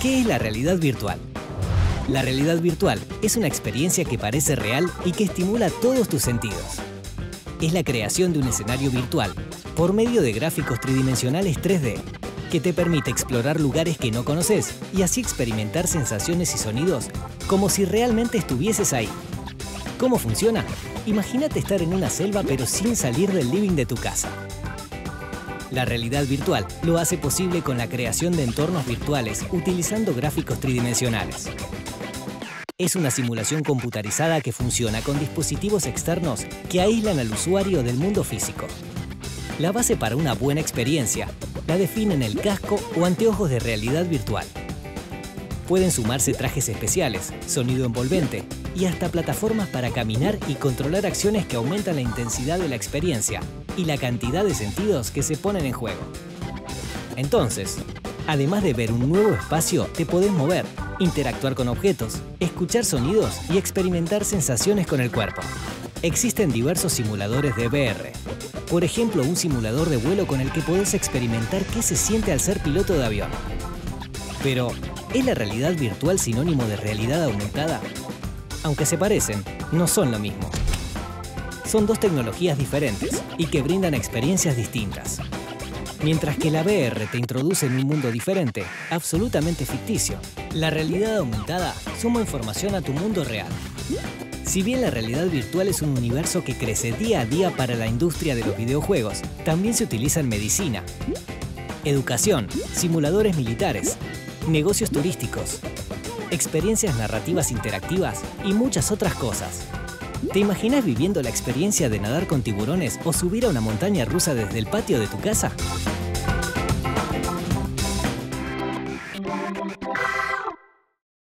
¿Qué es la realidad virtual? La realidad virtual es una experiencia que parece real y que estimula todos tus sentidos. Es la creación de un escenario virtual por medio de gráficos tridimensionales 3D que te permite explorar lugares que no conoces y así experimentar sensaciones y sonidos como si realmente estuvieses ahí. ¿Cómo funciona? Imagínate estar en una selva pero sin salir del living de tu casa. La realidad virtual lo hace posible con la creación de entornos virtuales utilizando gráficos tridimensionales. Es una simulación computarizada que funciona con dispositivos externos que aíslan al usuario del mundo físico. La base para una buena experiencia la definen el casco o anteojos de realidad virtual. Pueden sumarse trajes especiales, sonido envolvente y hasta plataformas para caminar y controlar acciones que aumentan la intensidad de la experiencia y la cantidad de sentidos que se ponen en juego. Entonces, además de ver un nuevo espacio, te podés mover, interactuar con objetos, escuchar sonidos y experimentar sensaciones con el cuerpo. Existen diversos simuladores de VR. Por ejemplo, un simulador de vuelo con el que podés experimentar qué se siente al ser piloto de avión. Pero, ¿es la realidad virtual sinónimo de realidad aumentada? Aunque se parecen, no son lo mismo. Son dos tecnologías diferentes y que brindan experiencias distintas. Mientras que la VR te introduce en un mundo diferente, absolutamente ficticio, la realidad aumentada suma información a tu mundo real. Si bien la realidad virtual es un universo que crece día a día para la industria de los videojuegos, también se utiliza en medicina, educación, simuladores militares, negocios turísticos, experiencias narrativas interactivas y muchas otras cosas. ¿Te imaginas viviendo la experiencia de nadar con tiburones o subir a una montaña rusa desde el patio de tu casa?